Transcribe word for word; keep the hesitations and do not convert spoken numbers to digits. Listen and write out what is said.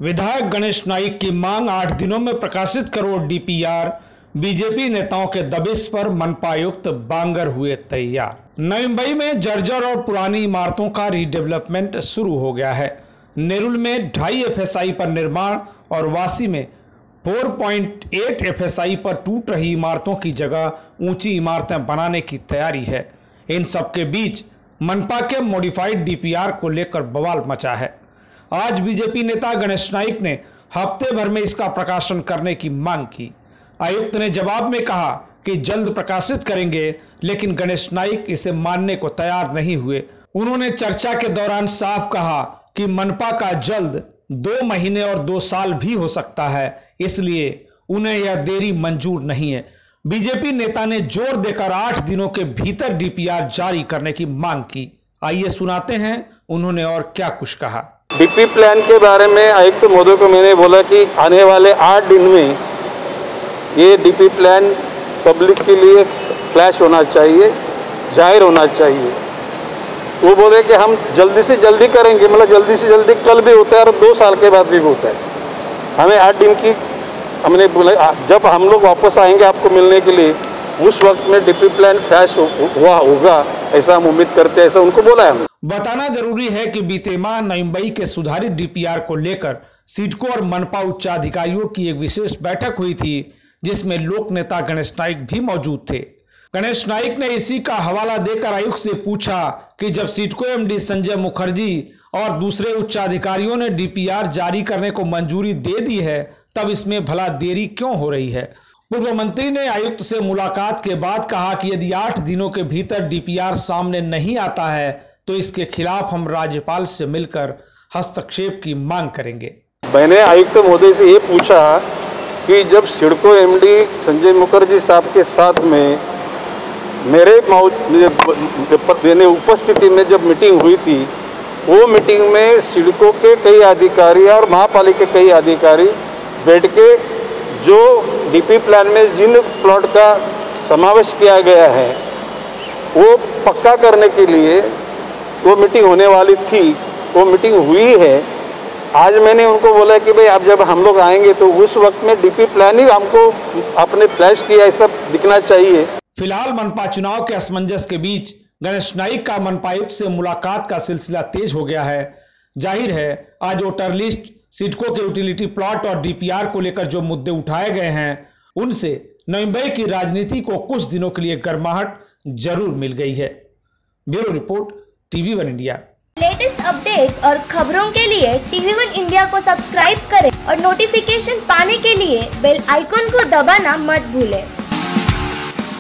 विधायक गणेश नाइक की मांग आठ दिनों में प्रकाशित करो डीपीआर। बीजेपी नेताओं के दबिश पर मनपा आयुक्त बांगर हुए तैयार। नई मुंबई में जर्जर और पुरानी इमारतों का रीडेवलपमेंट शुरू हो गया है। नेरुल में ढाई एफएसआई पर निर्माण और वासी में चार पॉइंट आठ एफएसआई पर टूट रही इमारतों की जगह ऊंची इमारतें बनाने की तैयारी है। इन सबके बीच मनपा के मॉडिफाइड डीपीआर को लेकर बवाल मचा है। आज बीजेपी नेता गणेश नाइक ने हफ्ते भर में इसका प्रकाशन करने की मांग की। आयुक्त ने जवाब में कहा कि जल्द प्रकाशित करेंगे, लेकिन गणेश नाइक इसे मानने को तैयार नहीं हुए। उन्होंने चर्चा के दौरान साफ कहा कि मनपा का जल्द दो महीने और दो साल भी हो सकता है, इसलिए उन्हें यह देरी मंजूर नहीं है। बीजेपी नेता ने जोर देकर आठ दिनों के भीतर डीपीआर जारी करने की मांग की। आइए सुनाते हैं उन्होंने और क्या कुछ कहा। डीपी प्लान के बारे में आयुक्त तो महोदय को मैंने बोला कि आने वाले आठ दिन में ये डीपी प्लान पब्लिक के लिए फ्लैश होना चाहिए, जाहिर होना चाहिए। वो बोले कि हम जल्दी से जल्दी करेंगे, मतलब जल्दी से जल्दी कल भी होता है और दो साल के बाद भी होता है। हमें आठ दिन की हमने बोला जब हम लोग वापस आएंगे आपको मिलने के लिए, उस वक्त में डीपी प्लान फ्लैश हुआ होगा, ऐसा हम उम्मीद करते हैं, ऐसा उनको बोला है। बताना जरूरी है कि बीते माह नई मुंबई के सुधारित डीपीआर को लेकर सिडको और मनपा उच्चाधिकारियों की एक विशेष बैठक हुई थी, जिसमें लोक नेता गणेश नाइक भी मौजूद थे। गणेश नाइक ने इसी का हवाला देकर आयुक्त से पूछा कि जब सिडको एमडी संजय मुखर्जी और दूसरे उच्चाधिकारियों ने डीपीआर जारी करने को मंजूरी दे दी है, तब इसमें भला देरी क्यों हो रही है। पूर्व मंत्री ने आयुक्त से मुलाकात के बाद कहा कि यदि आठ दिनों के भीतर डीपीआर सामने नहीं आता है तो इसके खिलाफ हम राज्यपाल से मिलकर हस्तक्षेप की मांग करेंगे। मैंने आयुक्त महोदय से ये पूछा कि जब सिडको एमडी संजय मुखर्जी साहब के साथ में मेरे मैंने उपस्थिति में जब मीटिंग हुई थी, वो मीटिंग में सिडको के कई अधिकारी और महापालिका के कई अधिकारी बैठ के जो डीपी प्लान में जिन प्लॉट का समावेश किया गया है वो पक्का करने के लिए वो मीटिंग होने वाली थी, वो मीटिंग हुई है। आज मैंने उनको बोला कि भाई अब जब हम लोग आएंगे तो उस वक्त में डीपी प्लान ही हमको अपने फ्लैश किया ये सब दिखना चाहिए। फिलहाल मनपा चुनाव के असमंजस के बीच गणेश नाइक का मनपा आयुक्त से मुलाकात का सिलसिला तेज हो गया है। जाहिर है आज वोटर लिस्ट, सिडको के यूटिलिटी प्लॉट और डीपीआर को लेकर जो मुद्दे उठाए गए हैं, उनसे नई मुंबई की राजनीति को कुछ दिनों के लिए गर्माहट जरूर मिल गई है। Bureau report, TV one India. Latest update और खबरों के लिए टीवी वन इंडिया को सब्सक्राइब करें और नोटिफिकेशन पाने के लिए बेल आइकॉन को दबाना मत भूलें।